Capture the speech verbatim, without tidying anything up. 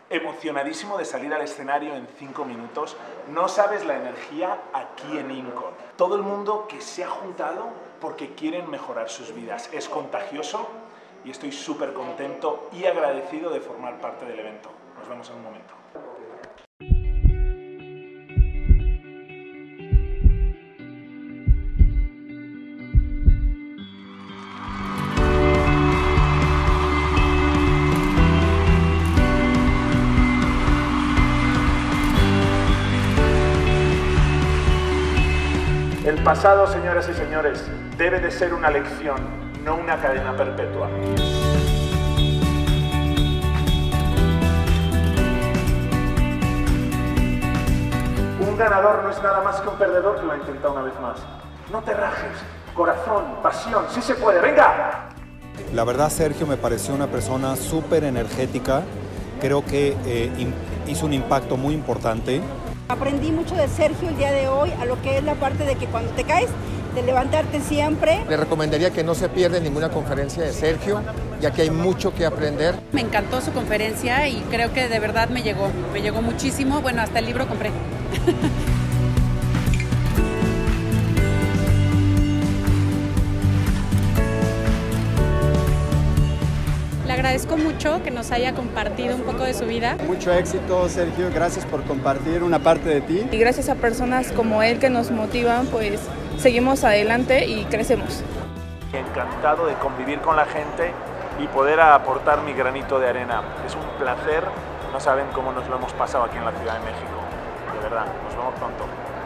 Emocionadísimo de salir al escenario en cinco minutos. No sabes la energía aquí en Incon. Todo el mundo que se ha juntado porque quieren mejorar sus vidas. Es contagioso y estoy súper contento y agradecido de formar parte del evento. Nos vemos en un momento. El pasado, señoras y señores, debe de ser una lección, no una cadena perpetua. Un ganador no es nada más que un perdedor que lo ha intentado una vez más. No te rajes. Corazón, pasión, sí se puede. ¡Venga! La verdad, Sergio me pareció una persona súper energética. Creo que eh, hizo un impacto muy importante. Aprendí mucho de Sergio el día de hoy, a lo que es la parte de que cuando te caes, de levantarte siempre. Le recomendaría que no se pierda ninguna conferencia de Sergio, ya que hay mucho que aprender. Me encantó su conferencia y creo que de verdad me llegó, me llegó muchísimo. Bueno, hasta el libro compré. Le agradezco mucho que nos haya compartido un poco de su vida. Mucho éxito, Sergio. Gracias por compartir una parte de ti. Y gracias a personas como él que nos motivan, pues seguimos adelante y crecemos. Encantado de convivir con la gente y poder aportar mi granito de arena. Es un placer. No saben cómo nos lo hemos pasado aquí en la Ciudad de México. De verdad, nos vemos pronto.